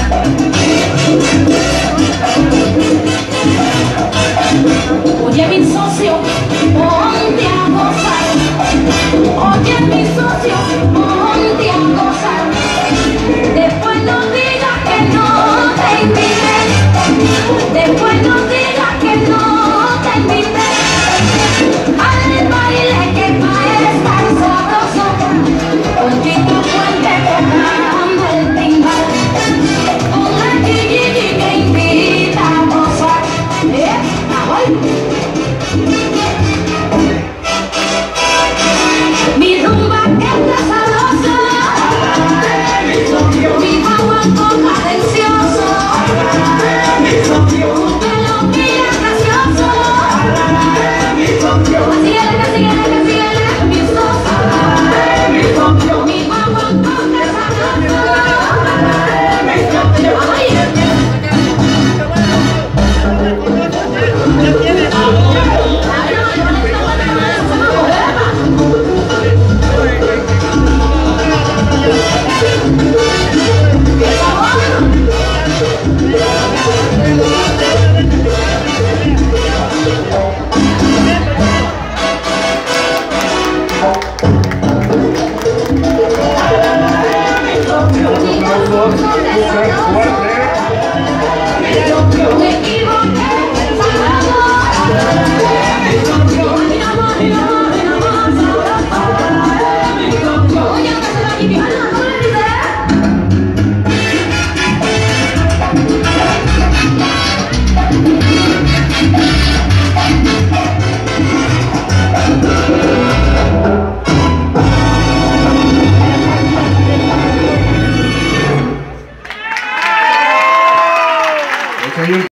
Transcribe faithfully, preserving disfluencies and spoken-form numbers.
Oye mi socio, ponte a gozar. Oye mi socio, ponte a gozar. Después no digas que no te invité. Después no digas que no te invité. Al baile que va a estar sabroso. Ponte tu puente tocando el timbal. Con la chiquilli que invita a gozar. ¿Eh? Mi rumba está sabrosa, mi guaguancó cadencioso, tu pelo mira gracioso, síguele, que síguele, que síguele, mi socio, mi guaguancó